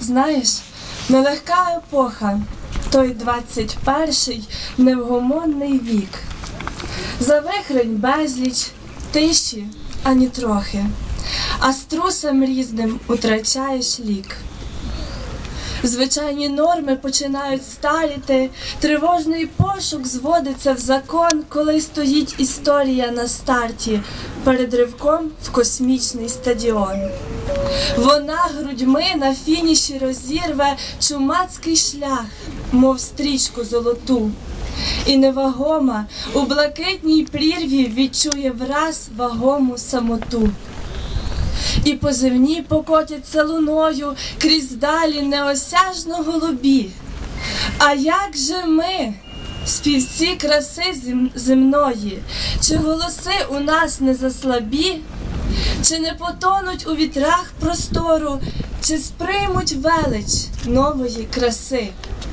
Знаєш, нелегка епоха, той 21-й невгомонний вік. За вихрень безліч, тиші ані трохи, а струсом різним утрачаєш лік. Звичайні норми починають старіти, тривожний пошук зводиться в закон, коли стоїть історія на старті, перед ривком в космічний стадіон. Вона грудьми на фініші розірве чумацький шлях, мов стрічку золоту. І невагома у блакитній прірві відчує враз вагому самоту. І по земні покотяться луною крізь далі неосяжно голубі. А як же ми, співці краси земної, чи голоси у нас не заслабі, чи не потонуть у вітрах простору, чи сприймуть велич нової краси?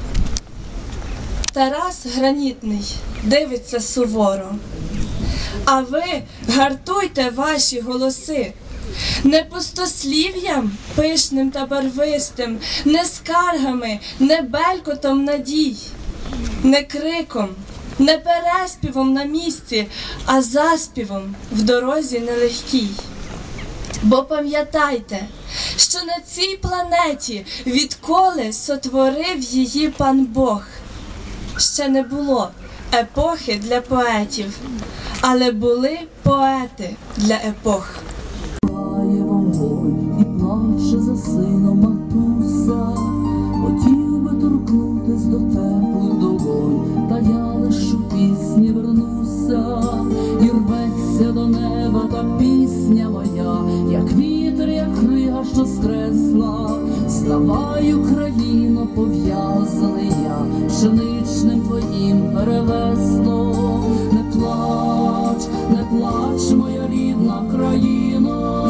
Тарас Гранітний дивиться суворо. А ви гартуйте ваші голоси. Не пустослів'ям пишним та барвистим, не скаргами, не белькотом надій, не криком, не переспівом на місці, а заспівом в дорозі нелегкій. Бо пам'ятайте, що на цій планеті, відколи сотворив її пан Бог, ще не було епохи для поетів, але були поети для епох. І плаче за сином матуся, хотів би торкнутись до теплих долонь, та я лиш у пісні вернуся, і рветься до неба та пісня моя, як вітер, як крига, що скресла. Вставай, Україно, пов'язаний я пшеничним твоїм ревеслом. Не плач, моя рідна країно,